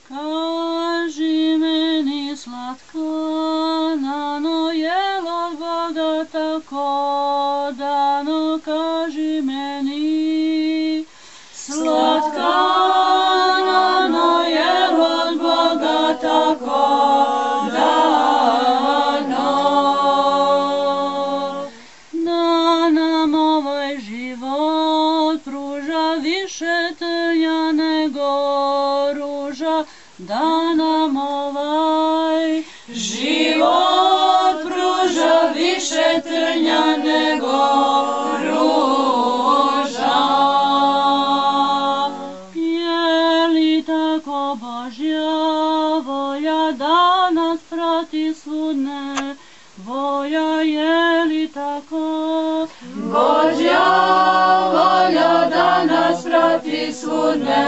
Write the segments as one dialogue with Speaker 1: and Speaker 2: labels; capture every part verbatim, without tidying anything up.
Speaker 1: Kaži meni slatka nano jelo od Boga tako dano, kaži meni slatka nano jelo od Boga tako dano, da nam ovaj život pruža više trnja nego ruža, da nam ovaj život pruža više trnja nego ruža. Je li tako Božja volja da nas prati svudne volja, je li tako Božja volja da nas prati svudne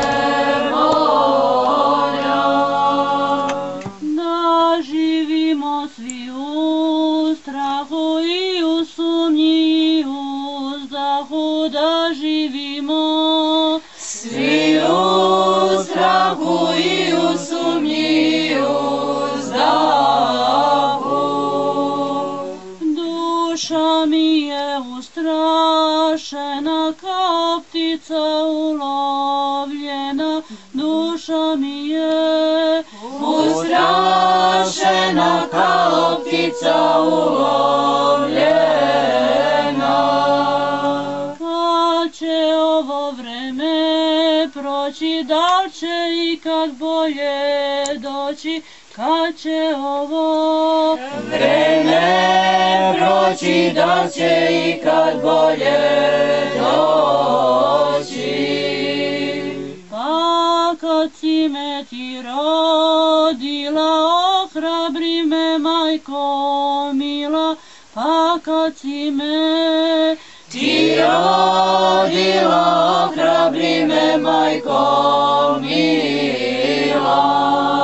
Speaker 1: volja, da živimo svi u strahu i u sumnji i u uzdahu, da živimo svi u strahu i u sumnji i uzdahu. Duša mi je ustrašena kao ptica ulovljena, duša mi je ustrašena kao ptica ulovljena. Kad će ovo vreme proći, da li će ikad bolje doći? Kad će ovo vreme proći, da li će ikad bolje doći? Pa kad si me ti rodila, ohrabri me, majko mila, pa kad si me ti rodila, ohrabri me, majko mila.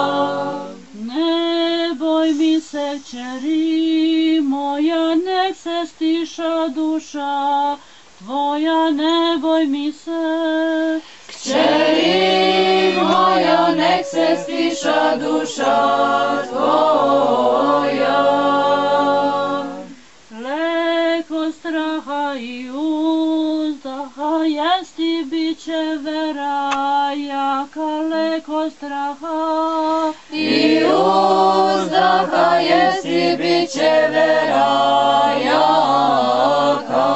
Speaker 1: Ne boj mi se, kćeri moja, nek se stiša duša tvoja, ne boj mi se, kćeri moja, nek se stiša duša tvoja. Leko straha i uzdaha jest i bit će vera jaka, leko straha i uzdaha jest i bit će vera jaka.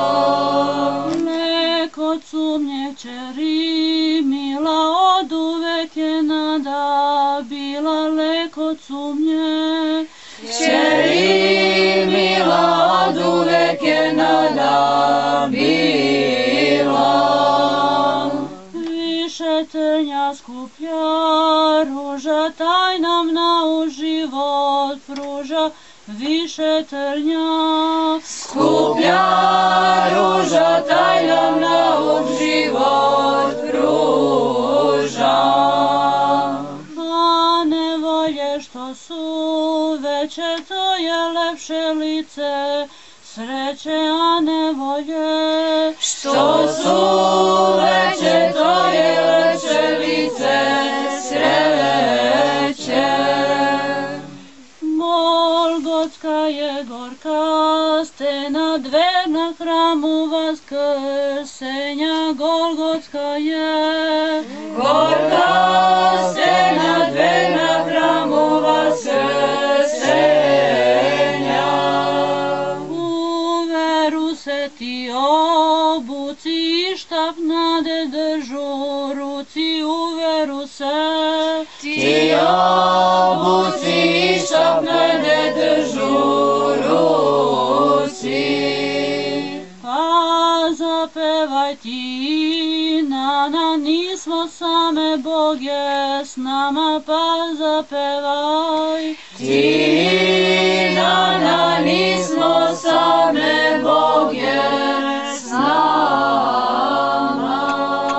Speaker 1: Leko sumnje, kćeri mila, od uvek je nada bila, leko sumnje, kćeri mila, od uvek je nada bila. Više trnja skuplja ruža, taj nam nauk život pruža, više trnja skuplja ruža, taj nam nauk život pruža. A nevolje što su veće, to je lepše lice sreće, a nevolje što su veće, to je lepše lice sreće. Golgotska je gorka stena, dver na hramu vaskrsenja, Golgotska je gorka stena, dver na hramu vaskrsenja. U veru se ti obuci i štap nade držu ruci, u veru se ti obuci i štap nade držu ruci. Pa zapevaj ti na na, nismo same, Bog je s nama, pa zapevaj ti na na, nismo same, Bog je s nama.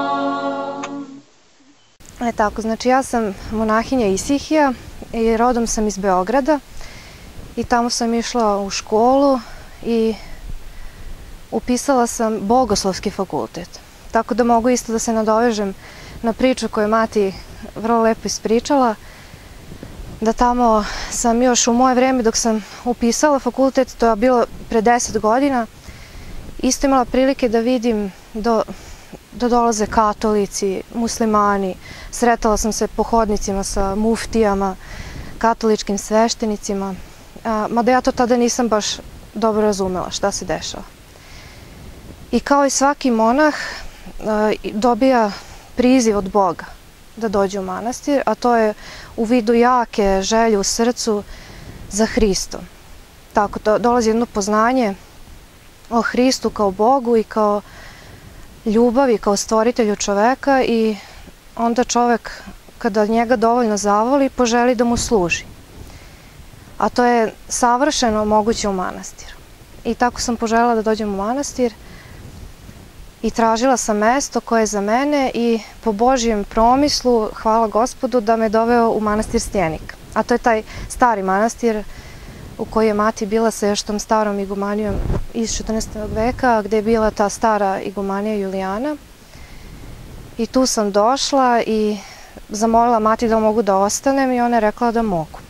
Speaker 2: E tako, znači ja sam monahinja Isihija i rodom sam iz Beograda i tamo sam išla u školu i upisala sam Bogoslovski fakultet. Tako da mogu isto da se nadovežem na priču koju je mati vrlo lepo ispričala, da tamo sam još u moje vreme dok sam upisala fakultet, to je bilo pre deset godina, isto imala prilike da vidim do, da dolaze katolici, muslimani, sretala sam se po hodnicima sa muftijama, katoličkim sveštenicima, a, mada ja to tada nisam baš dobro razumela šta se dešava. I kao i svaki monah a, dobija priziv od Boga da dođe u manastir, a to je u vidu jake želje u srcu za Hristom. Tako, to dolazi jedno poznanje o Hristu kao Bogu i kao ljubavi, kao stvoritelju čoveka i onda čovek, kada njega dovoljno zavoli, poželi da mu služi. A to je savršeno moguće u manastiru. I tako sam poželjela da dođem u manastir i tražila sam mesto koje je za mene i po Božijem promislu, hvala Gospodu, da me doveo u manastir Stjenik. A to je taj stari manastir u koji je mati bila sa još tom starom igumanijom iz četrnaestog veka, gde je bila ta stara igumanija Julijana. I tu sam došla i zamolila mati da mogu da ostanem i ona je rekla da mogu.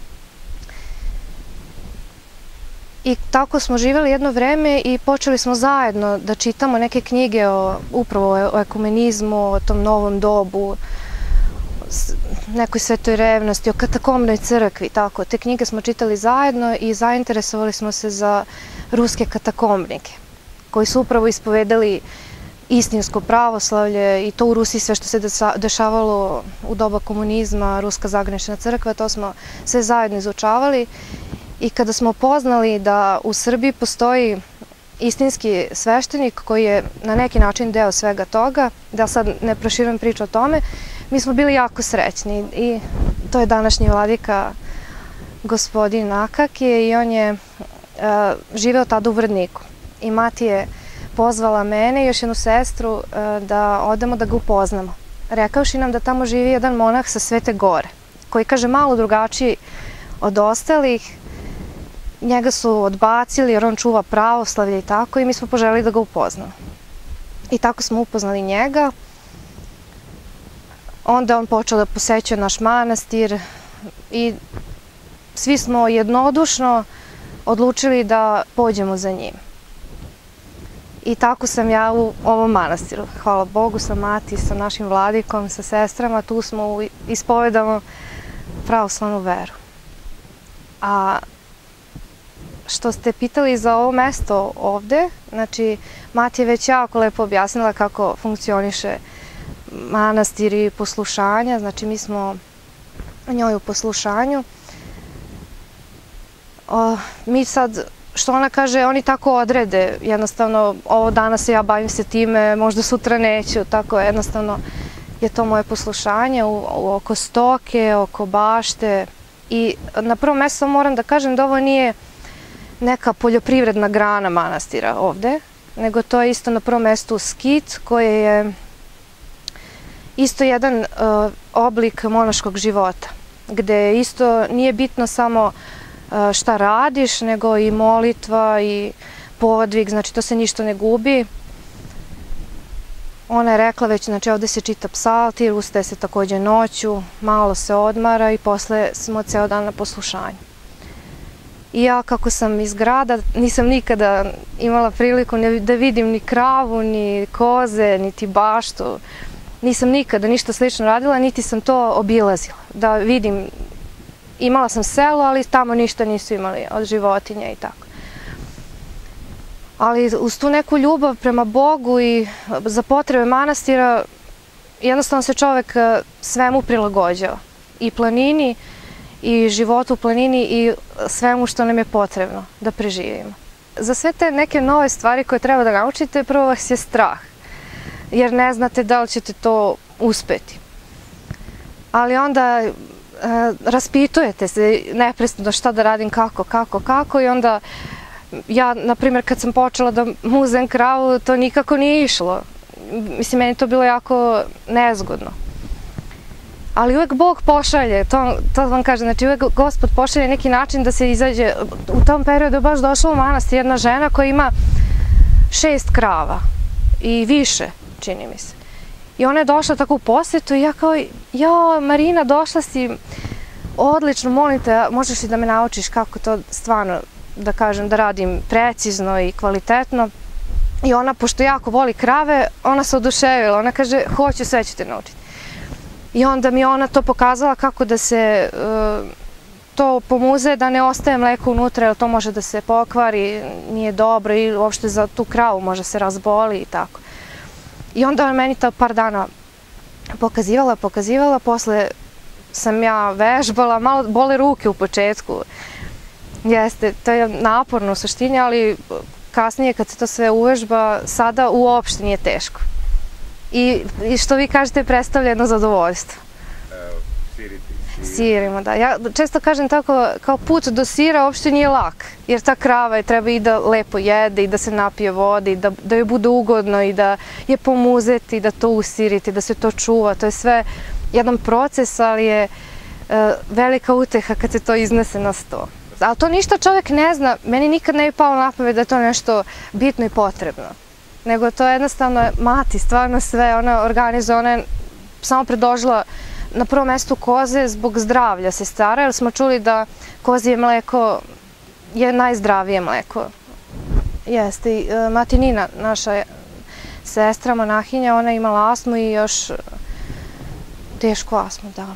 Speaker 2: I tako smo živjeli jedno vreme i počeli smo zajedno da čitamo neke knjige o, upravo o ekumenizmu, o tom novom dobu, nekoj svetoj revnosti, o katakombnoj crkvi, tako. Te knjige smo čitali zajedno i zainteresovali smo se za ruske katakombnike, koji su upravo ispovedali istinsko pravoslavlje i to u Rusiji sve što se dešavalo u doba komunizma, ruska zagranična crkva, to smo sve zajedno izučavali. I kada smo poznali da u Srbiji postoji istinski sveštenik koji je na neki način deo svega toga, da sad ne proširujem priču o tome, mi smo bili jako srećni i to je današnji vladika gospodin Akakije i on je uh, živeo tada u Vrdniku. I mati je pozvala mene i još jednu sestru uh, da odemo da ga upoznamo. Rekavši nam da tamo živi jedan monah sa Svete Gore, koji kaže malo drugačiji od ostalih. Njega su odbacili jer on čuva pravoslavlje i tako i mi smo poželili da ga upoznamo. I tako smo upoznali njega. Onda on počeo da posećuje naš manastir i svi smo jednodušno odlučili da pođemo za njim. I tako sam ja u ovom manastiru. Hvala Bogu, sa mati, sa našim vladikom, sa sestrama, tu smo ispovedamo pravoslavnu veru. A što ste pitali za ovo mesto ovde, znači mati je već jako lepo objasnila kako funkcioniše manastir i poslušanja, znači mi smo njoj u poslušanju. O, mi sad, što ona kaže, oni tako odrede, jednostavno ovo danas ja bavim se time, možda sutra neću, tako jednostavno je to moje poslušanje u, u, oko stoke, oko bašte i na prvom mjestu moram da kažem da ovo nije neka poljoprivredna grana manastira ovde, nego to je isto na prvom mjestu skit koji je isto jedan uh, oblik monaškog života, gde isto nije bitno samo uh, šta radiš, nego i molitva i podvig, znači to se ništa ne gubi. Ona je rekla već, znači ovde se čita psaltir, ustaje se takođe noću, malo se odmara i posle smo ceo dan na poslušanju. I ja kako sam iz grada nisam nikada imala priliku da vidim ni kravu, ni koze, niti baštu. Nisam nikada ništa slično radila, niti sam to obilazila. Da vidim, imala sam selo, ali tamo ništa nisu imali od životinja i tako. Ali uz tu neku ljubav prema Bogu i za potrebe manastira, jednostavno se čovek svemu prilagođava. I planini, i životu u planini i svemu što nam je potrebno da preživimo. Za sve te neke nove stvari koje treba da naučite, prvo vas je strah, jer ne znate da li ćete to uspeti. Ali onda e, raspitujete se neprestano šta da radim, kako, kako, kako i onda ja, na primjer, kad sam počela da muzem kravu, to nikako nije išlo. Mislim, meni to bilo jako nezgodno. Ali uvek Bog pošalje, to, to vam kažem, znači uvek Gospod pošalje neki način da se izađe. U tom periodu je baš došla u manastir jedna žena koja ima šest krava i više, čini mi se. I ona je došla tako u posjetu i ja kao, jao Marina, došla si, odlično, molim te, možeš li da me naučiš kako to stvarno, da kažem, da radim precizno i kvalitetno. I ona, pošto jako voli krave, ona se oduševila, ona kaže, hoću, sve ću te naučiti. I onda mi ona to pokazala kako da se to pomuze, da ne ostaje mleko unutra, jer to može da se pokvari, nije dobro i uopšte za tu kravu može se razboli i tako. I onda ona meni to par dana pokazivala, pokazivala, posle sam ja vežbala, malo bole ruke u početku. Jeste, to je naporno u suštini, ali kasnije kad se to sve uvežba, sada uopšte nije teško. I što vi kažete, predstavlja jedno zadovoljstvo.
Speaker 3: Siriti.
Speaker 2: Sirimo, da. Ja često kažem tako, kao put do sira uopšte nije lak, jer ta krava je treba i da lepo jede, i da se napije vode, i da joj bude ugodno, i da je pomuzeti, da to usiriti, da se to čuva. To je sve jedan proces, ali je velika uteha kad se to iznese na sto. Ali to ništa čovjek ne zna, meni nikad ne bi palo na pamet da je to nešto bitno i potrebno. Nego to je jednostavno mati, stvarno sve, ona organizuje, ona je samo predložila na prvom mjestu koze zbog zdravlja sestara, jer smo čuli da kozije mleko je najzdravije mleko. Jeste, i mati Nina, naša sestra, monahinja, ona je imala astmu i još tešku astmu, da.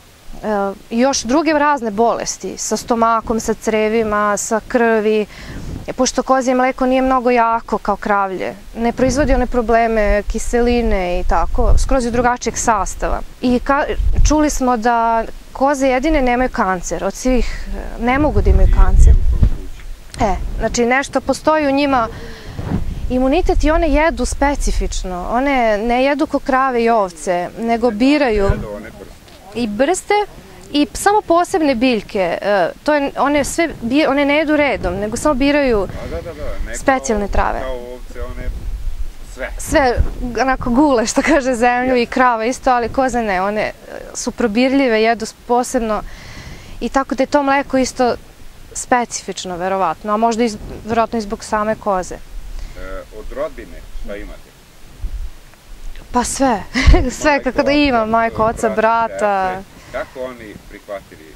Speaker 2: I još druge razne bolesti, sa stomakom, sa crevima, sa krvi, pošto kozije mleko nije mnogo jako kao kravlje, ne proizvodi one probleme, kiseline i tako, skroz je drugačijeg sastava. I čuli smo da koze jedine nemaju kancer, od svih ne mogu da imaju kancer. E, znači nešto postoji u njima, imunitet, i one jedu specifično, one ne jedu ko krave i ovce, nego biraju i brste i samo posebne biljke, one ne jedu redom, nego samo biraju specijalne trave.
Speaker 3: Kao ovce, one sve.
Speaker 2: Sve, onako gule, što kaže, zemlju, i krava isto, ali koze ne, one su probirljive, jedu posebno, i tako da je to mleko isto specifično, verovatno, a možda verovatno i zbog same koze.
Speaker 3: Od rodbine šta imate?
Speaker 2: Pa sve, sve kako da imam, majko, oca, brata.
Speaker 3: Kako oni prihvatili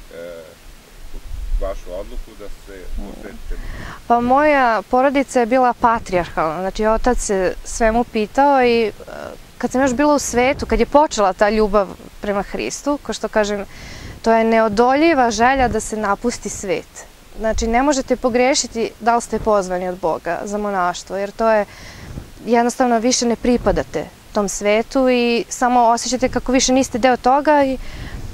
Speaker 3: vašu odluku da se posvetite?
Speaker 2: Pa moja porodica je bila patrijarhalna, znači otac se svemu pitao, i kad sam još bila u svetu, kad je počela ta ljubav prema Hristu, kao što kažem, to je neodoljiva želja da se napusti svet. Znači ne možete pogrešiti da li ste pozvani od Boga za monaštvo, jer to je jednostavno više ne pripadate tom svetu i samo osjećate kako više niste deo toga. I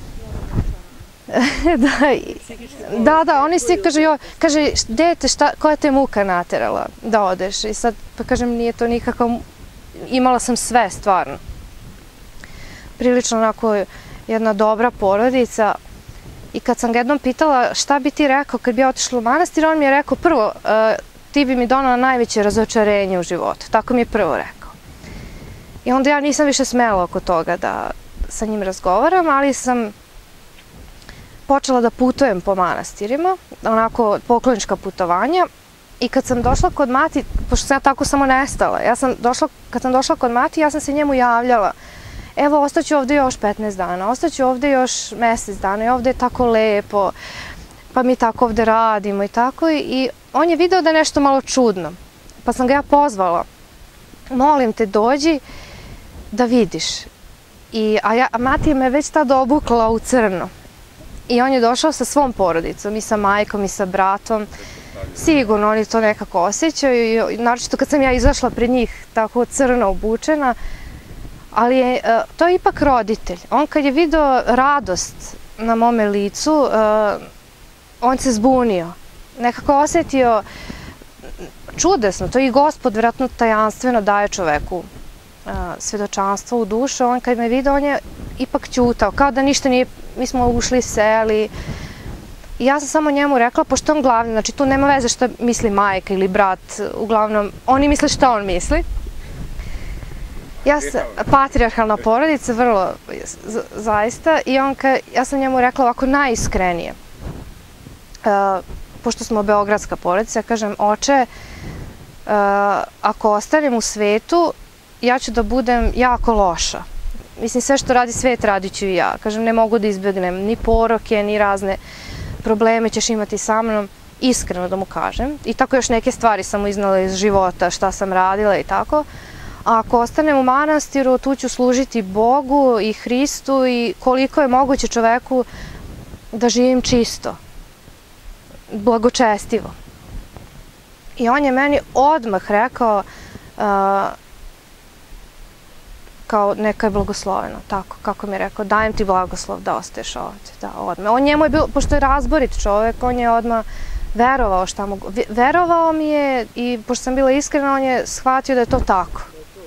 Speaker 2: da, da, oni svi kažu, joj, kaže, dete, koja te muka naterala da odeš? I sad, pa kažem, nije to nikako, imala sam sve, stvarno. Prilično onako jedna dobra porodica. I kad sam ga jednom pitala šta bi ti rekao kad bi ja otišla u manastir, on mi je rekao, prvo, ti bi mi donala najveće razočarenje u životu. Tako mi je prvo rekao. I onda ja nisam više smela oko toga da sa njim razgovaram, ali sam počela da putujem po manastirima, onako poklonička putovanja. I kad sam došla kod mati, pošto sam ja tako samo nestala, ja sam došla, kad sam došla kod mati, ja sam se njemu javljala. Evo, ostaću ovde još petnaest dana, ostaću ovde još mesec dana i ovde je tako lepo, pa mi tako ovde radimo i tako. I on je video da je nešto malo čudno, pa sam ga ja pozvala. Molim te, dođi da vidiš. A mati me već tada obukla u crno. I on je došao sa svom porodicom, i sa majkom, i sa bratom. Sigurno oni to nekako osjećaju, naročito kad sam ja izašla pred njih tako crno obučena. Ali to je ipak roditelj. On kad je video radost na mome licu, on se zbunio. Nekako osjetio čudesno, to i Gospod vjerojatno tajanstveno daje čoveku svedočanstvo u dušu. On kad me video, on je ipak ćutao, kao da ništa nije, mi smo ušli, seli. I ja sam samo njemu rekla, pošto on glavni, znači tu nema veze šta misli majka ili brat, uglavnom, oni misle šta on misli. Ja sam patrijarhalna porodica, vrlo, zaista, i ja sam njemu rekla ovako najiskrenije. Pošto smo beogradska porodica, ja kažem, oče, ako ostanem u svetu, ja ću da budem jako loša. mislim, sve što radi svet radit ću i ja. Kažem, ne mogu da izbjegnem ni poroke, ni razne probleme ćeš imati sa mnom, iskreno da mu kažem. I tako još neke stvari sam mu iznala iz života, šta sam radila i tako. A ako ostanem u manastiru, tu ću služiti Bogu i Hristu i koliko je moguće čoveku da živim čisto, blagočestivo. I on je meni odmah rekao, uh, kao neka je blagosloveno, tako kako mi je rekao, dajem ti blagoslov da ostaješ ovdje, da, odmah. On njemu je bilo, pošto je razborit čovek, on je odmah verovao šta mogu, verovao mi je i pošto sam bila iskrena, on je shvatio da je to tako.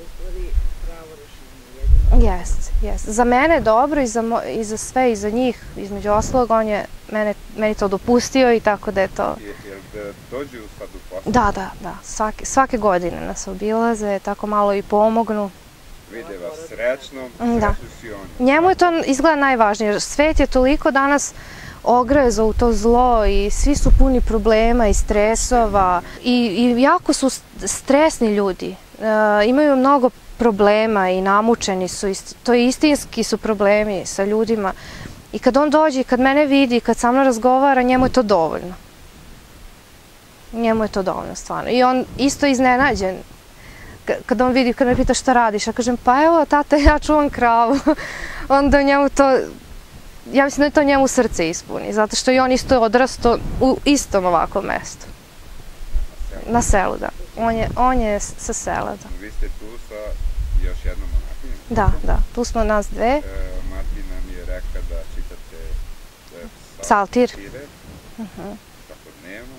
Speaker 2: Jest, jest. Za mene je dobro i za, mo, i za sve i za njih, između ostalog, on je mene, meni to dopustio i tako da je to...
Speaker 3: Jel da dođu sad u poslu?
Speaker 2: Da, da, da. Svake, svake godine nas obilaze, tako malo i pomognu.
Speaker 3: Vide vas srećnom,
Speaker 2: da.
Speaker 3: sreću si on.
Speaker 2: Njemu je to izgleda najvažnije, jer svet je toliko danas ogrezao u to zlo i svi su puni problema i stresova i, i jako su stresni ljudi. E, imaju mnogo problema i namučeni su, to je istinski su problemi sa ljudima. I kad on dođe, kad mene vidi, kad sa mnom razgovara, njemu je to dovoljno. Njemu je to dovoljno, stvarno. I on isto iznenađen. Kad on vidi, kad me pita šta radiš, ja kažem, pa evo, tata, ja čuvam kravu. Onda njemu to, ja mislim da je to njemu srce ispuni, zato što i on isto odrasto u istom ovakvom mestu. Na selu, da. On je, on je sa sela, da.
Speaker 3: Vi ste tu sa još jednom monahinjom?
Speaker 2: Da, da, tu smo nas dve.
Speaker 3: E, Martina mi je rekla da čitate e,
Speaker 2: psaltir.
Speaker 3: Psaltire,
Speaker 2: uh-huh.
Speaker 3: svakodnevno.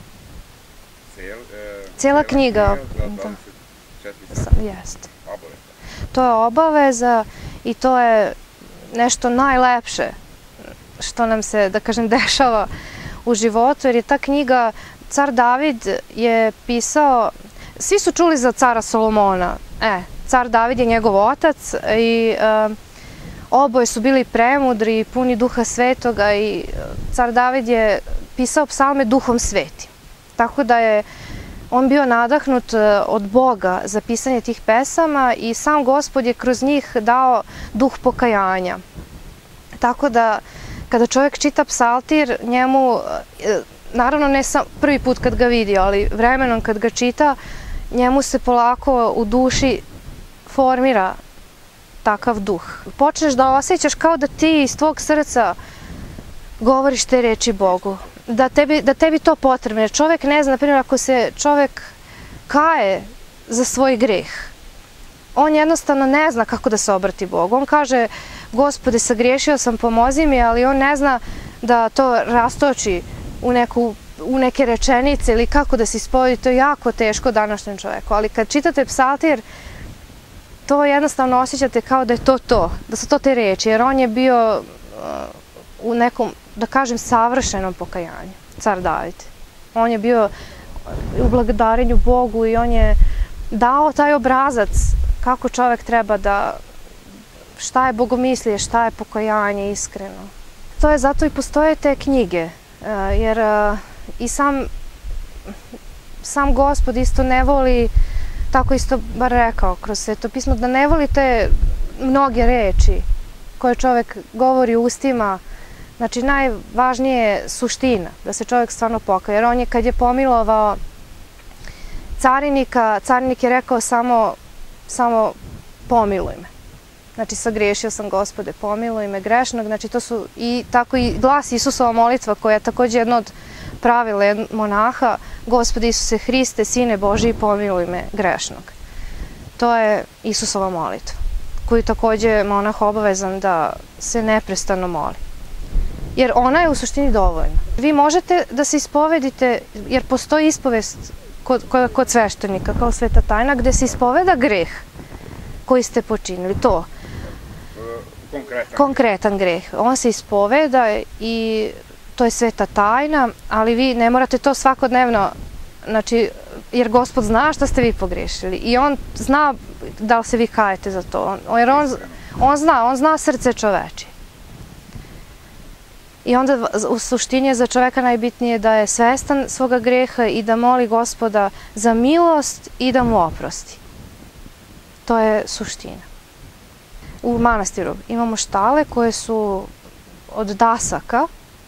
Speaker 3: Cel, e,
Speaker 2: Cijela knjiga.
Speaker 3: Za dvadeset četiri sata.
Speaker 2: Jeste.
Speaker 3: Obaveza.
Speaker 2: To je obaveza i to je nešto najlepše što nam se, da kažem, dešava u životu, jer je ta knjiga, car David je pisao, svi su čuli za cara Solomona, e, car David je njegov otac i e, oboje su bili premudri i puni duha svetoga i car David je pisao psalme duhom svetim. Tako da je on bio nadahnut od Boga za pisanje tih pesama i sam Gospod je kroz njih dao duh pokajanja. Tako da kada čovjek čita psaltir, njemu, naravno ne sam prvi put kad ga vidi, ali vremenom kad ga čita, njemu se polako u duši formira takav duh. Počneš da osjećaš kao da ti iz tvog srca govoriš te reči Bogu. Da tebi, da tebi to potrebno. Jer čovjek ne zna, na primjer, ako se čovjek kaje za svoj greh, on jednostavno ne zna kako da se obrati Bogu. On kaže, Gospode, sagriješio sam, pomozi mi, ali on ne zna da to rastoči u, neku, u neke rečenice ili kako da se ispovedi. To je jako teško današnjem čovjeku. Ali kad čitate psaltir, to jednostavno osjećate kao da je to to, da su to te reči, jer on je bio uh, u nekom, da kažem, savršenom pokajanju, car David. On je bio u благодарenju Bogu i on je dao taj obrazac kako čovjek treba da, šta je bogomislije, šta je pokajanje iskreno. To je zato i postoje te knjige, jer i sam, sam Gospod isto ne voli, tako isto bar rekao kroz Sveto pismo, da ne voli te mnoge reči koje čovjek govori ustima. Znači, najvažnije je suština, da se čovjek stvarno pokaje. Jer on je, kad je pomilovao carinika, carinik je rekao samo, samo pomiluj me. Znači, sagriješio sam, Gospode, pomiluj me grešnog. Znači, to su i tako i glas Isusova molitva, koja je također jedno od pravila monaha. Gospode Isuse Hriste, Sine Božiji, pomiluj me grešnog. To je Isusova molitva, koju također je monah obavezan da se neprestano moli. Jer ona je u suštini dovoljna. Vi možete da se ispovedite, jer postoji ispovest kod, kod, kod sveštenika, kao sveta tajna, gde se ispoveda greh koji ste počinili. To.
Speaker 3: Konkretan,
Speaker 2: Konkretan greh. On se ispoveda i to je sveta tajna, ali vi ne morate to svakodnevno, znači, jer Gospod zna šta ste vi pogrešili i on zna da li se vi kajete za to. Jer on, on zna, on zna srce čoveče. I onda u suštini je za čoveka najbitnije da je svestan svoga greha i da moli Gospoda za milost i da mu oprosti. To je suština. u manastiru imamo štale koje su od dasaka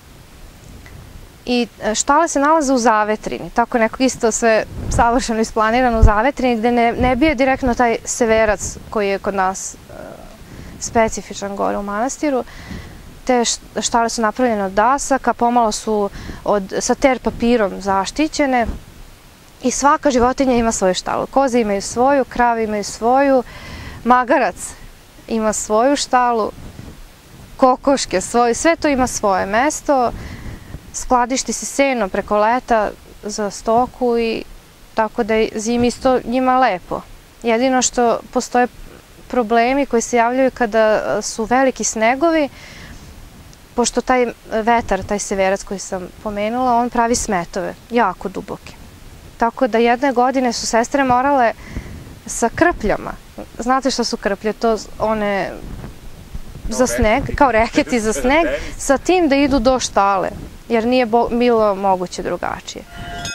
Speaker 2: i štale se nalaze u zavetrini, tako neko isto sve savršeno isplanirano u zavetrini gde ne, ne bije direktno taj severac koji je kod nas uh, specifičan gore u manastiru. Te štale su napravljene od dasaka, pomalo su od, sa ter papirom zaštićene i svaka životinja ima svoju štalu. Koze imaju svoju, krave imaju svoju, magarac ima svoju štalu, kokoške svoju, sve to ima svoje mesto. Skladišti se seno preko leta za stoku i tako da je zimi isto njima lepo. Jedino što postoje problemi koji se javljaju kada su veliki snegovi, pošto taj vetar, taj severac koji sam pomenula, on pravi smetove, jako duboke. Tako da jedne godine su sestre morale sa krpljama, znate što su krplje, to one za sneg, kao reketi za sneg, sa tim da idu do štale, jer nije bilo moguće drugačije.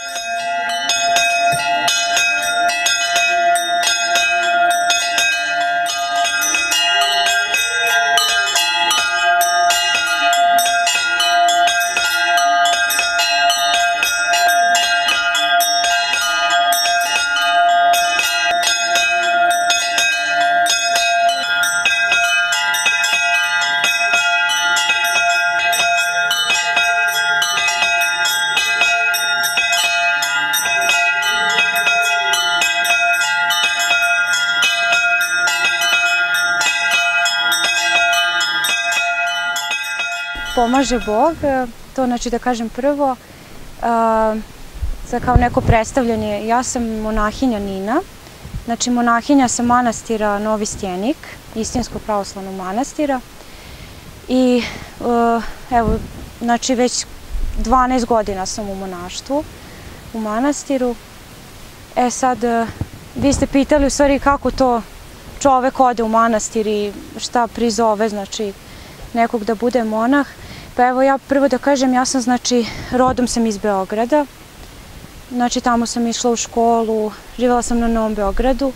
Speaker 4: Pomaže Bog, to znači da kažem prvo, za kao neko predstavljanje, ja sam monahinja Nina, znači monahinja sa manastira Novi Stjenik, istinskog pravoslavnog manastira i evo, znači već dvanaest godina sam u monaštvu, u manastiru. E sad, vi ste pitali u stvari kako to čovek ode u manastir i šta prizove, znači nekog da bude monah. Pa evo ja prvo da kažem, ja sam znači, rodom sam iz Beograda, znači tamo sam išla u školu, živjela sam na Novom Beogradu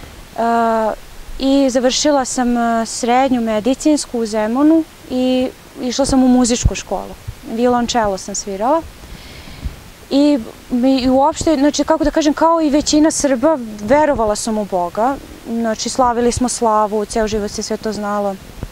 Speaker 4: i završila sam srednju medicinsku u Zemunu i išla sam u muzičku školu, violončelo sam svirala. I, i uopšte, znači kako da kažem, kao i većina Srba, verovala sam u Boga, znači slavili smo slavu, ceo život se sve to znalo.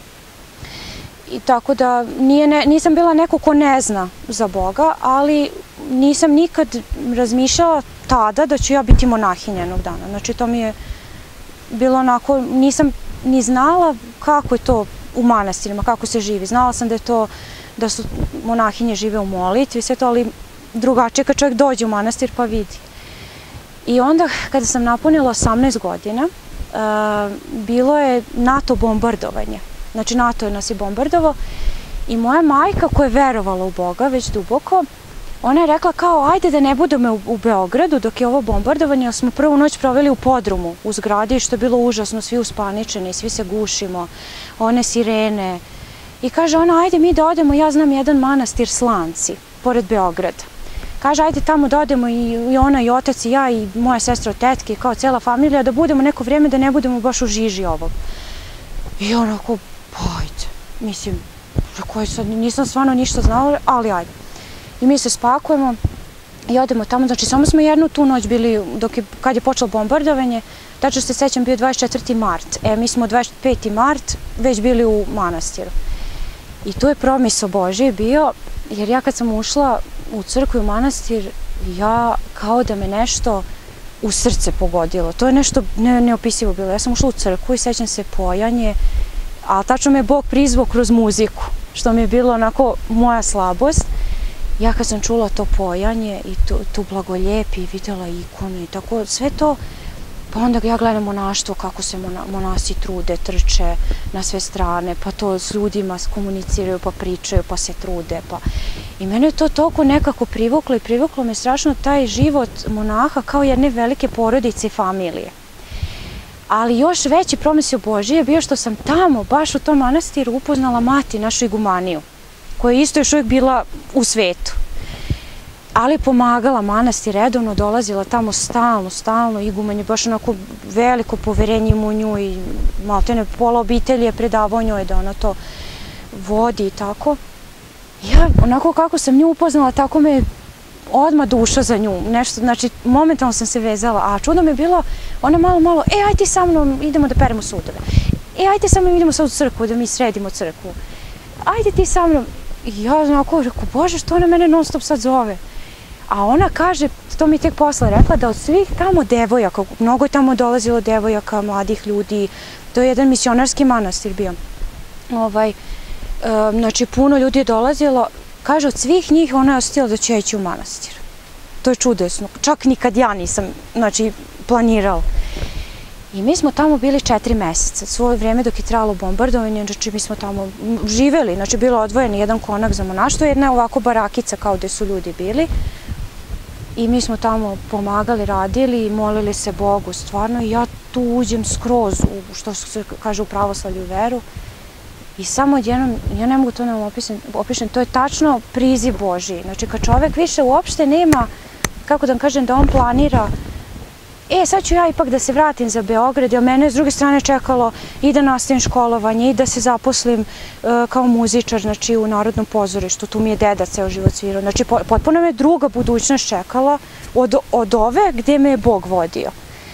Speaker 4: I tako da nije ne, nisam bila neko ko ne zna za Boga, ali nisam nikad razmišljala tada da ću ja biti monahinja jednog dana. Znači to mi je bilo onako, nisam ni znala kako je to u manastirima, kako se živi. Znala sam da je to, da su monahinje žive u molitvi, sve to, ali drugačije kad čovjek dođe u manastir pa vidi. I onda kada sam napunila osamnaest godina, uh, bilo je NATO bombardovanje. Znači NATO nas je bombardovao i moja majka koja je verovala u Boga već duboko, ona je rekla kao ajde da ne budemo u, u Beogradu dok je ovo bombardovanje, jer smo prvu noć proveli u podrumu u zgradi što je bilo užasno, svi uspaničeni, svi se gušimo, one sirene. I kaže ona ajde mi da odemo, ja znam jedan manastir Slanci, pored Beograda. Kaže ajde tamo da odemo i, i ona i otac i ja i moja sestra od tetke, kao cijela familija, da budemo neko vrijeme da ne budemo baš u žiži ovog. I onako, pa ajde, mislim, koji sad, nisam stvarno ništa znala, ali ajde. I mi se spakujemo i odemo tamo, znači samo smo jednu tu noć bili, dok je, kad je počelo bombardovanje, tačno se sećam bio dvadeset četvrti mart, e mi smo dvadeset peti mart već bili u manastiru. I tu je promisao Božji bio, jer ja kad sam ušla u crkvu i u manastir, ja kao da me nešto u srce pogodilo. To je nešto ne, neopisivo bilo. Ja sam ušla u crkvu i sećam se pojanje, a tačno me je Bog prizvao kroz muziku, što mi je bilo onako moja slabost. Ja kad sam čula to pojanje i tu, tu blagoljepi i vidjela ikonu i tako, sve to, pa onda ja gledam monaštvo, kako se mona, monasi trude, trče na sve strane, pa to s ljudima komuniciraju, pa pričaju, pa se trude. Pa... I mene je to toliko nekako privuklo i privuklo me strašno taj život monaha kao jedne velike porodice i familije. Ali još veći promisao Božji je bio što sam tamo, baš u tom manastiru, upoznala mati, našu igumaniju, koja je isto još uvijek bila u svetu. ali pomagala manastir redovno, dolazila tamo stalno, stalno, iguman je baš onako veliko poverenje u nju i maltene pola obitelji je predavao njoj da ona to vodi i tako. Ja, onako kako sam nju upoznala, tako me odmah duša za nju, nešto, znači, momentalno sam se vezala, a čudno mi je bilo, ona malo, malo, e, aj ti sa mnom idemo da peremo sudove, e, aj ti sa mnom idemo sad u crkvu, da mi sredimo crkvu, ajde ti sa mnom, i ja onako rekao, Bože, što ona mene non stop sad zove, a ona kaže, to mi tek posle rekla, da od svih tamo devojaka, mnogo je tamo dolazilo devojaka, mladih ljudi, to je jedan misionarski manastir bio, ovaj, znači, puno ljudi je dolazilo. Kaže, od svih njih ona je osjetila da će ići u manastir. To je čudesno. Čak nikad ja nisam, znači, planirala. I mi smo tamo bili četiri meseca. Svoje vreme dok je trajalo bombardovanje, znači mi smo tamo živeli, znači bilo odvojeni jedan konak za monaštvo, jedna ovako barakica kao gde su ljudi bili. I mi smo tamo pomagali, radili i molili se Bogu, stvarno. I ja tu uđem skroz, u, što se kaže, u pravoslavlju veru. I samo odjednom, ja ne mogu to nam opišem, to je tačno priziv Božiji. Znači, kad čovek više uopšte nema, kako da vam kažem, da on planira, e, sad ću ja ipak da se vratim za Beograd, jer mene s druge strane čekalo i da nastavim školovanje i da se zaposlim kao muzičar, znači, u Narodnom pozorištu. Tu mi je deda ceo život svirao. Znači, potpuno me druga budućnost čekala od ove gde me je Bog vodio.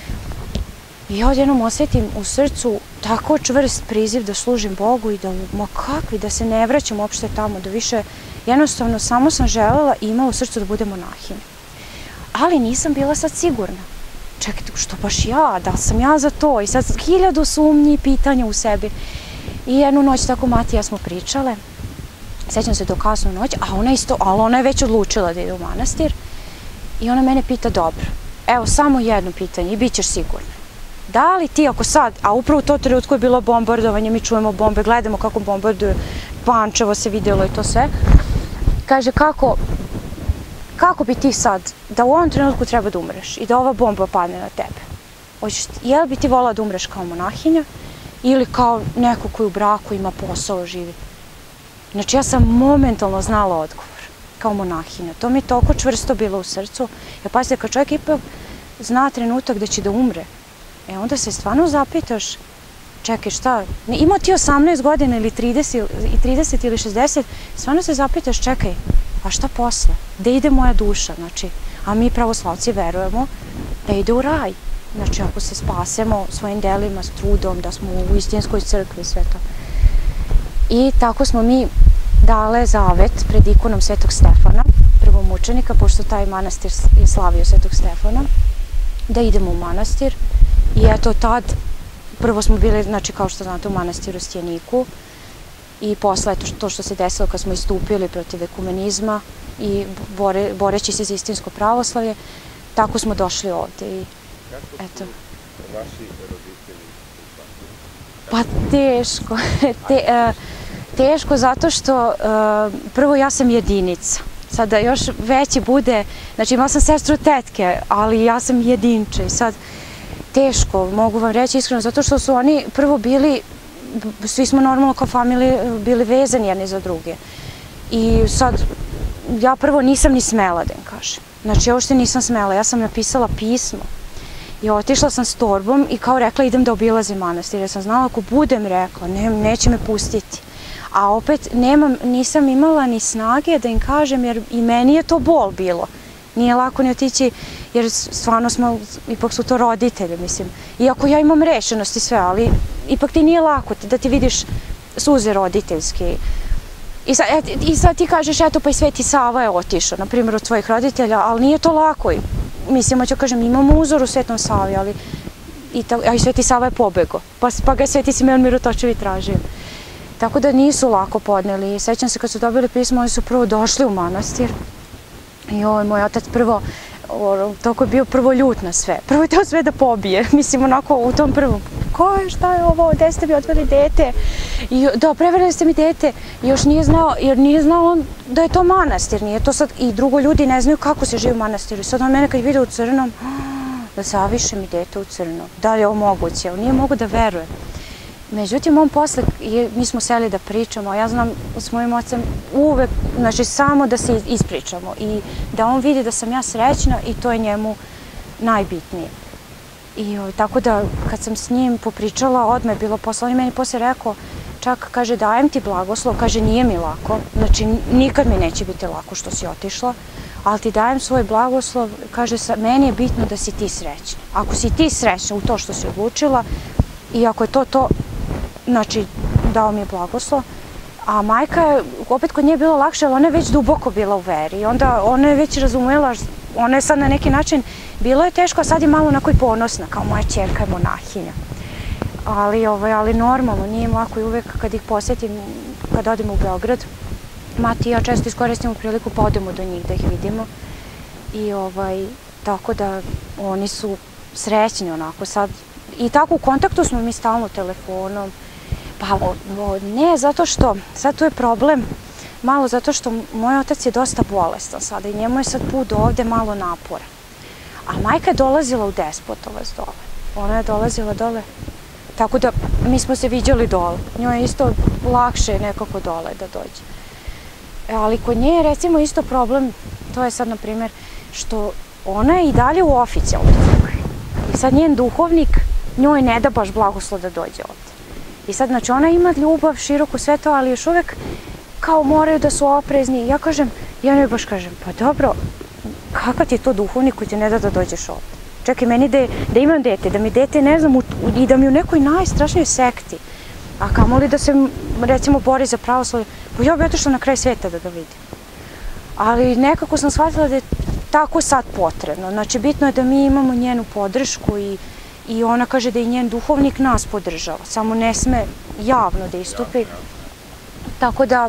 Speaker 4: I ja odjednom osjetim u srcu tako čvrst priziv da služim Bogu i da, ma kakvi, da se ne vraćam uopšte tamo, da više, jednostavno, samo sam želela i imala u srcu da budem monahinja. Ali nisam bila sad sigurna. Čekajte, što baš ja, da sam ja za to? I sad hiljadu sumnji i pitanja u sebi. I jednu noć tako mati i ja smo pričale, sećam se do kasnu noć, a ona isto, ali ona je već odlučila da ide u manastir. I ona mene pita, dobro, evo samo jedno pitanje i bit ćeš sigurna. Da li ti ako sad, a upravo u to trenutku je bilo bombardovanje, mi čujemo bombe, gledamo kako bombarduju, Pančevo se vidjelo i to sve, kaže kako, kako bi ti sad, da u ovom trenutku treba da umreš i da ova bomba padne na tebe? Hoćeš, je li bi ti volila da umreš kao monahinja ili kao neko koji u braku ima posao, živi? Znači ja sam momentalno znala odgovor, kao monahinja. To mi je toliko čvrsto bilo u srcu. Ja pazite, kad čovjek ipak zna trenutak da će da umre, e onda se stvarno zapitaš, čekaj šta, imao ti osamnaest godina ili trideset ili šezdeset, stvarno se zapitaš, čekaj, a šta posle? Gde ide moja duša? Znači, a mi pravoslavci verujemo da ide u raj. Znači, ako se spasemo svojim delima, s trudom, da smo u istinskoj crkvi i sve to. I tako smo mi dale zavet pred ikonom Svetog Stefana, prvomučenika, pošto taj manastir je slavio Svetog Stefana, da idemo u manastir. I eto tad, prvo smo bili, znači kao što znate, u manastiru Stjeniku i posle to što se desilo kad smo istupili protiv ekumenizma i boreći se za istinsko pravoslavlje, tako smo došli ovde.
Speaker 3: Kako su vaši roditelji?
Speaker 4: Pa teško. Teško zato što prvo ja sam jedinica. Sada još veći bude, znači imala sam sestru tetke, ali ja sam jedinče i sad teško, mogu vam reći iskreno, zato što su oni prvo bili, svi smo normalno kao familije bili vezani jedni za druge. I sad, ja prvo nisam ni smela da im kažem. Znači, ja uopšte nisam smela, ja sam napisala pismo i otišla sam s torbom i kao rekla idem da obilazim manastir, jer sam znala ako budem rekla, neće me pustiti. A opet nisam imala ni snage da im kažem, jer i meni je to bol bilo. Nije lako ni otići, jer stvarno smo, ipak su to roditelji, mislim. Iako ja imam rešenost i sve, ali ipak ti nije lako da ti vidiš suze roditeljske. I sad ti kažeš, eto pa i Sveti Sava je otišao, na primjer od svojih roditelja, ali nije to lako. Mislim, hoću kažem, imamo uzor u Svetom Savi, ali i Sveti Sava je pobegao, pa ga je Sveti Simeon Mirotočevi tražio. Tako da nisu lako podneli. Sećam se kad su dobili pismo, oni su prvo došli u manastir. I ovaj, moj otac prvo, toliko je bio prvo ljut na sve. Prvo je teo sve da pobije. Mislim, onako u tom prvom, ko je, šta je ovo, gde ste mi odveli dete? Da, prevarili ste mi dete. I još nije znao, jer nije znao on da je to manastir. Nije to sad, i drugo ljudi ne znaju kako se živi u manastiru. I sad on mene kad je vidio u crnom, da zaviše mi dete u crnom. Da li je ovo moguće? On nije mogo da veruje. Međutim, on posle, mi smo seli da pričamo, ja znam s mojim ocem uvek, znači samo da se ispričamo i da on vidi da sam ja srećna i to je njemu najbitnije. I tako da kad sam s njim popričala, odmah je bilo posle, on je meni posle rekao, čak kaže dajem ti blagoslov, kaže nije mi lako, znači nikad mi neće biti lako što si otišla, ali ti dajem svoj blagoslov, kaže meni je bitno da si ti srećna. Ako si ti srećna u to što si odlučila i ako je to to, znači dao mi je blagoslov, a majka je, opet kod nje je bilo lakše, ali ona je već duboko bila u veri i onda ona je već razumela, ona je sad na neki način, bilo je teško, a sad je malo onako i ponosna, kao moja ćerka je monahinja. Ali, ovaj, ali normalno, nije im lako i uvek kad ih posjetim, kad odemo u Beograd, Mati i ja često iskoristimo priliku pa odemo do njih da ih vidimo. I ovaj, tako da oni su srećni onako sad. I tako u kontaktu smo mi stalno telefonom. Pa ne, zato što, sad tu je problem, malo zato što moj otac je dosta bolestan sada i njemu je sad put ovde malo napora. A majka je dolazila u Despotovac dole. Ona je dolazila dole. Tako da mi smo se viđali dole. Njoj je isto lakše nekako dole da dođe. Ali kod nje je recimo isto problem, to je sad na primjer, što ona je i dalje u oficijalnoj crkvi. I sad njen duhovnik njoj ne da baš blagoslov da dođe ovde. I sad znači ona ima ljubav, široko sve to, ali još uvek kao moraju da su oprezni. Ja kažem, ja njoj baš kažem, pa dobro, kakav ti je to duhovnik koji ti ne da da dođeš ovde? Čekaj, meni da imam dete, da mi dete, ne znam, i da mi u nekoj najstrašnijoj sekti, a kamoli da se, recimo, bori za pravoslavlje, pa ja bi otišla na kraj sveta da ga vidim. Ali nekako sam shvatila da je tako sad potrebno. Znači, bitno je da mi imamo njenu podršku i ona kaže da i njen duhovnik nas podržava, samo ne sme javno da istupi. Tako da,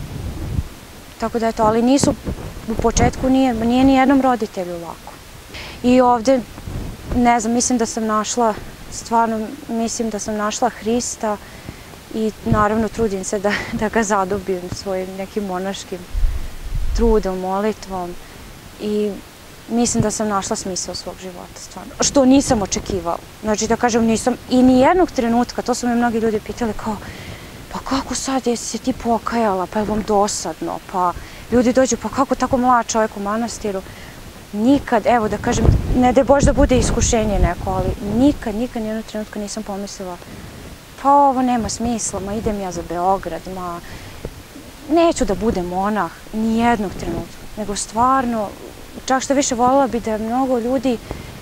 Speaker 4: tako da je to, ali nisu, u početku nije, nije ni jednom roditelju lako. I ovde, ne znam, mislim da sam našla, stvarno mislim da sam našla Hrista i naravno trudim se da ga zadobim svojim nekim monaškim trudom, molitvom i mislim da sam našla smisao svog života, stvarno. Što nisam očekivala. Znači da kažem nisam i ni jednog trenutka, to su me mnogi ljudi pitali kao pa kako sad jesi se ti pokajala, pa je vam dosadno, pa ljudi dođu, pa kako tako mlad čovjek u manastiru. Nikad, evo da kažem, ne da Bož da bude iskušenje neko, ali nikad, nikad nijednog trenutka nisam pomislila pa ovo nema smisla, ma idem ja za Beograd, ma neću da budem monah, nijednog trenutka, nego stvarno, čak što više voljela bi da mnogo ljudi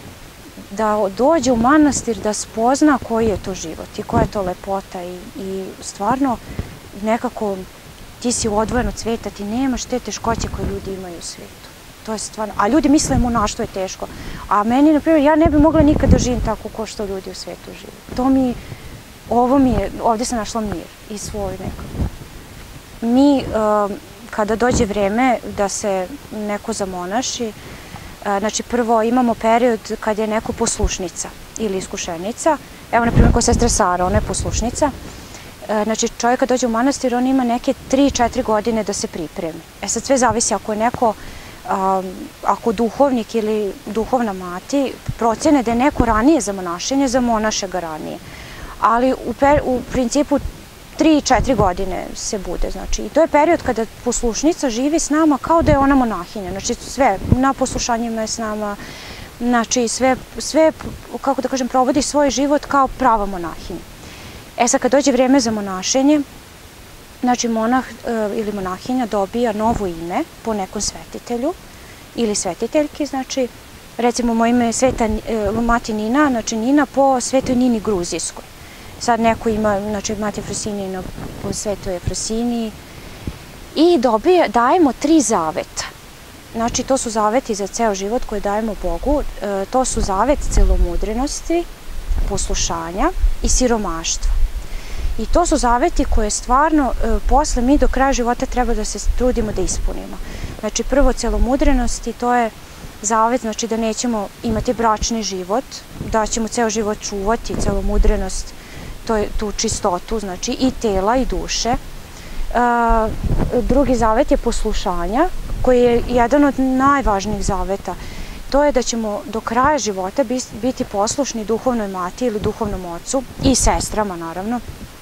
Speaker 4: da dođe u manastir, da spozna koji je to život i koja je to lepota i stvarno nekako ti si odvojen od sveta, ti nemaš te teškoće koje ljudi imaju u svetu. To je stvarno, a ljudi misle monaštvo je teško, a meni, na primjer, ja ne bi mogla nikad da živim tako kao što ljudi u svetu žive. To mi, ovo mi je, ovdje sam našla mir i svoj nekako. Mi, kada dođe vreme da se neko zamonaši, znači prvo imamo period kad je neko poslušnica ili iskušenica. Evo, na primjer, ko sestra Sara, ona je poslušnica. Znači, čovjek kad dođe u manastir, on ima neke tri četiri godine da se pripremi. E sad sve zavisi ako je neko, ako duhovnik ili duhovna mati procene da je neko ranije za monašenje, za monaše ga ranije. Ali u principu tri četiri godine se bude, znači, i to je period kada poslušnica živi s nama kao da je ona monahinja, znači sve, na poslušanjima je s nama, znači sve, sve, kako da kažem, provodi svoj život kao prava monahinja. E sad, kad dođe vrijeme za monašenje, znači monah ili monahinja dobija novo ime po nekom svetitelju ili svetiteljki, znači, recimo moje ime je Sveta Mati Nina, znači Nina po Svetoj Nini Gruzijskoj. Sad neko ima, znači Mati Efrosinija po Svetoj Efrosiniji i dobije, dajemo tri zaveta. Znači to su zaveti za ceo život koje dajemo Bogu. To su zavet celomudrenosti, poslušanja i siromaštva. I to su zaveti koje stvarno posle mi do kraja života treba da se trudimo da ispunimo. Znači prvo celomudrenosti, to je zavet, znači da nećemo imati bračni život, da ćemo ceo život čuvati celomudrenost, tu čistotu, znači i tela i duše. Drugi zavet je poslušanja, koji je jedan od najvažnijih zaveta. To je da ćemo do kraja života biti poslušni duhovnoj mati ili duhovnom ocu i sestrama, naravno.